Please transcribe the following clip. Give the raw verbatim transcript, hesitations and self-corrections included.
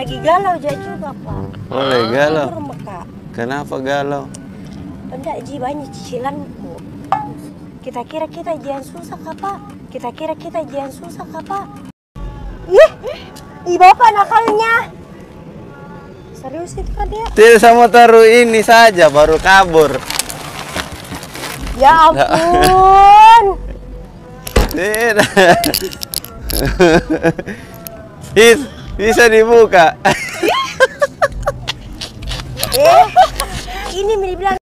lagi galau aja juga, Pak. Oh, lagi galau. Kak. Kenapa galau? Enggak, Ji, banyak cicilanku. Kita kira kita jangan susah, Kak, Pak. Kita kira kita jangan susah, Kak, Pak. Ih, ih Bapak nakalnya. Serius itu kan dia? Tidak sama taruh ini saja, baru kabur. Ya ampun. Tidak. Bis- Bisa dibuka. Eh, ini dibilang